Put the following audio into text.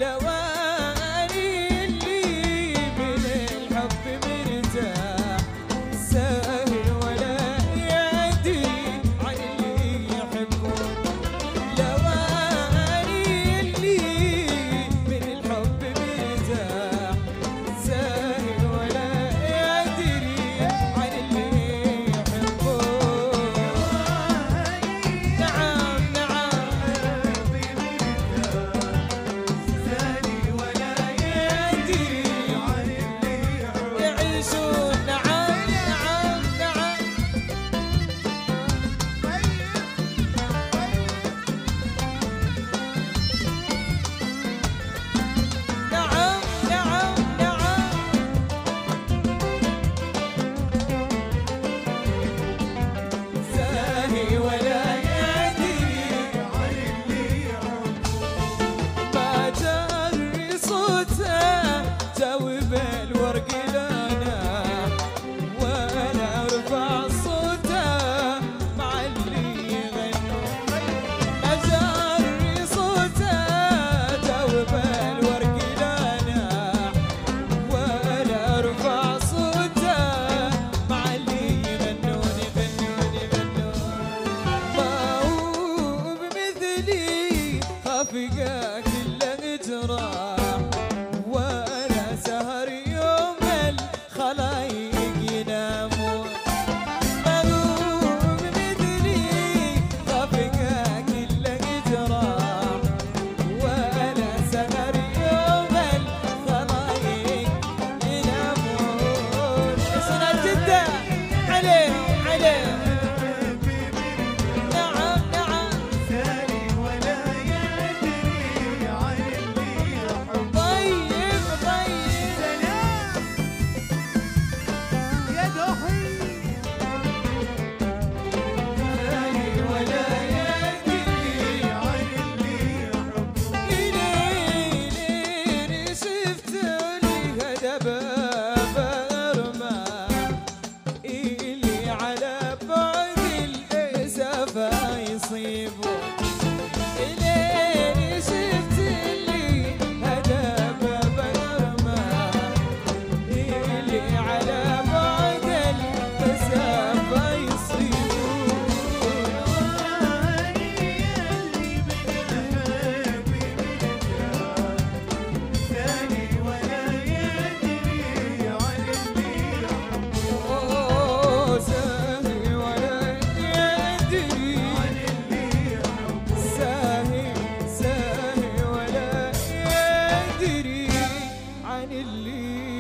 لواني اللي من الحب مرتاح ساهل ولا يدري عن اللي يحبون. لواني اللي من الحب مرتاح ساهل ولا يدري عن اللي يحبون. نعم نعم يعيشون. نعم نعم نعم نعم نعم نعم ساهي ولا يدري عن اللي يحب. ما جري صوته جاوب الورق لنا ولا رفع صوته مع اللي يغنوا. ما جري صوته جاوب الورق لنا ولا رفع صوته مع اللي يغنون يغنون يغنون. ما هو بمثلي خافقة كله جراح ولا سهر يوم الخلايق ينامون. ما هو بمثلي خافقة كله جراح ولا سهر يوم الخلايق ينامون. اسمع جدة عليه عليه. نعم نعم طيب طيب ولا يدري إلين شفت لي هدباب أرمى اللي على بعد الإسافة يصيبون. إلين شفت لي هدباب أرمى اللي على بعد الإسافة يصيبون. أوه ساهي ولا يدري ساهي ساهي ولا يدري عن اللي